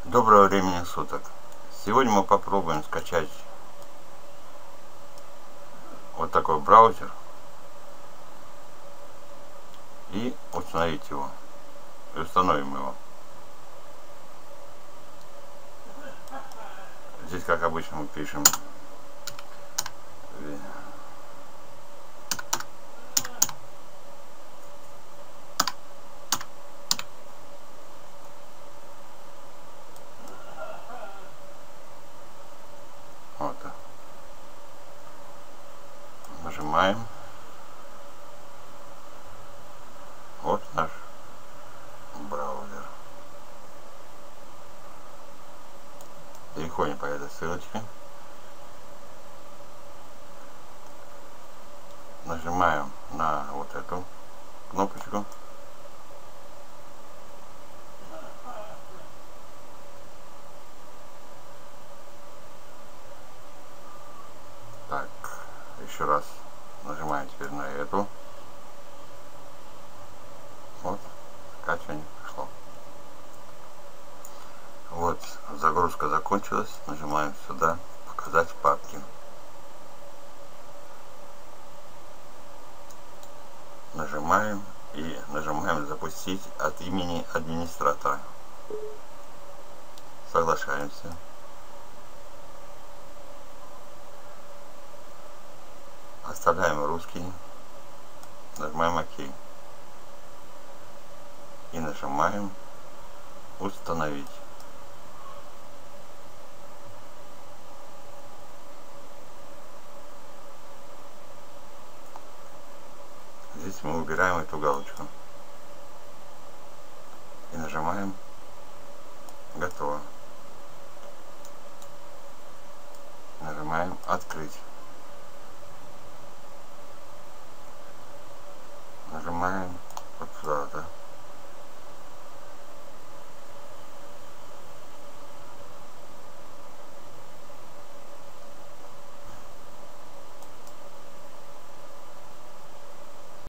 Доброго времени суток. Сегодня мы попробуем скачать вот такой браузер и установить его. И установим его. Здесь, как обычно, мы пишем вот. Нажимаем. Вот наш браузер. Переходим по этой ссылочке. Нажимаем на вот эту кнопочку. Так, еще раз нажимаем теперь на эту. Вот, скачивание пошло. Вот, загрузка закончилась. Нажимаем сюда, показать папки. Нажимаем и нажимаем запустить от имени администратора. Соглашаемся. Оставляем русский. Нажимаем ОК. И нажимаем установить. Здесь мы убираем эту галочку. И нажимаем готово. Нажимаем открыть. Нажимаем